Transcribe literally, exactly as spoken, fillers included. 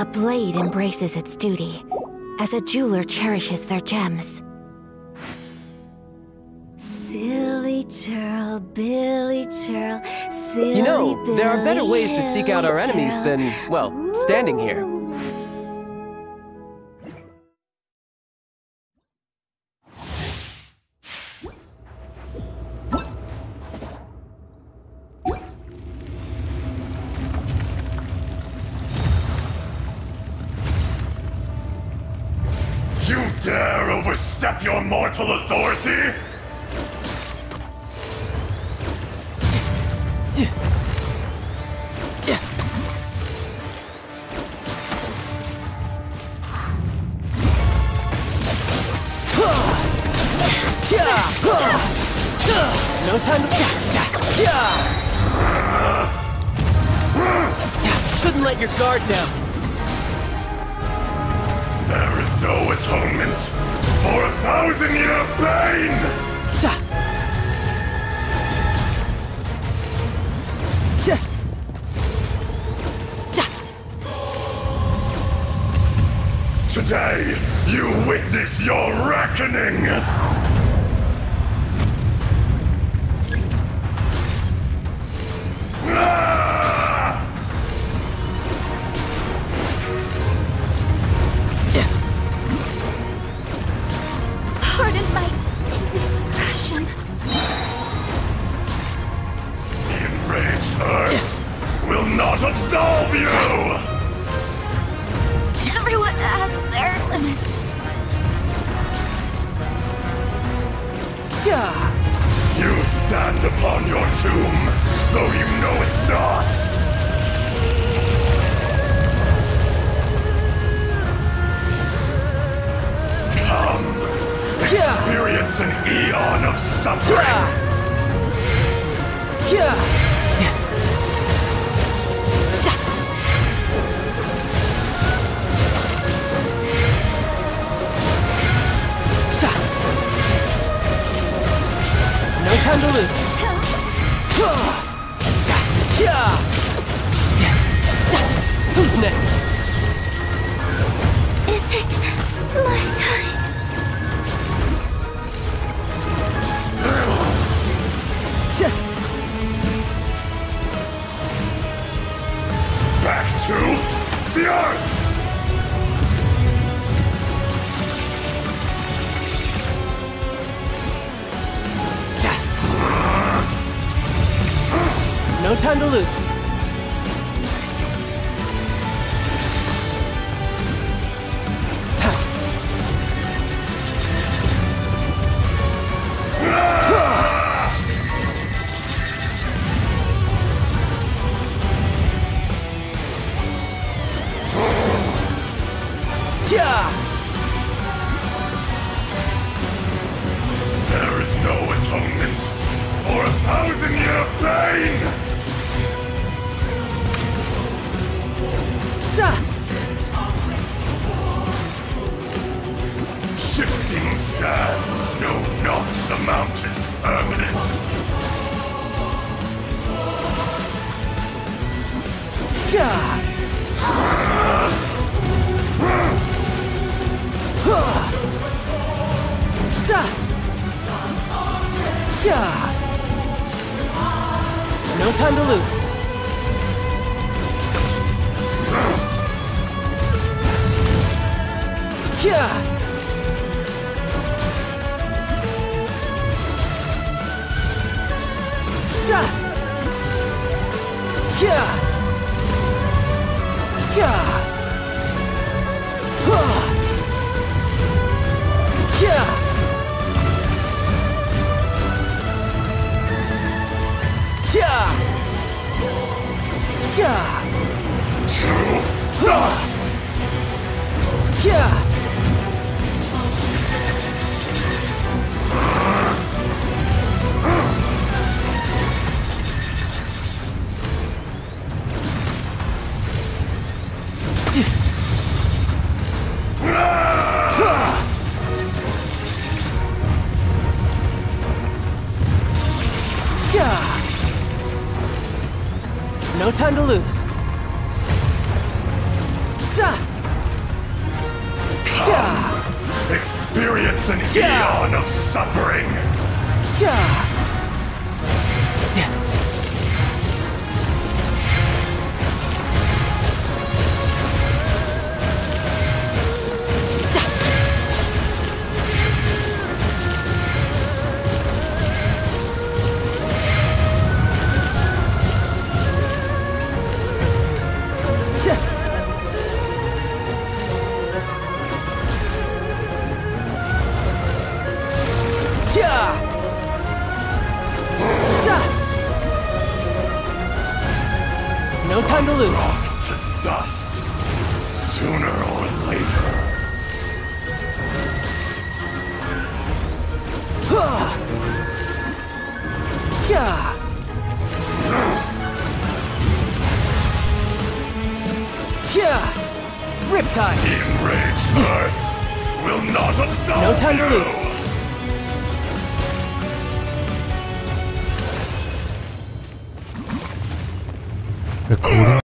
A blade embraces its duty, as a jeweler cherishes their gems. Silly churl, Billy churl, silly You know, there are better ways to Billy seek out our churl. enemies than, well, standing here. You dare overstep your mortal authority? No time to... Shouldn't let your guard down. There is no atonement for a thousand-year pain! Today, you witness your reckoning! Ah! Pardon my indiscretion. The enraged Earth will not absolve you! Everyone has their limits. You stand upon your tomb, though you know it not! Come, experience an eon of suffering! No time to lose. Who's next? Is it my time? Back to the Earth! No time to lose. There is no atonement for a thousand-year pain! Shifting sands know not the mountain's permanence. No time to lose. To dust! No time to lose. Za! Ja! Experience an Yeah. eon of suffering. Ja! Yeah. Ja! Ja! Yeah! Za! No time to lose. Rock to dust. Sooner or later. Yeah! Yeah! Riptide. The enraged earth will not absolve No time to you. lose. Recording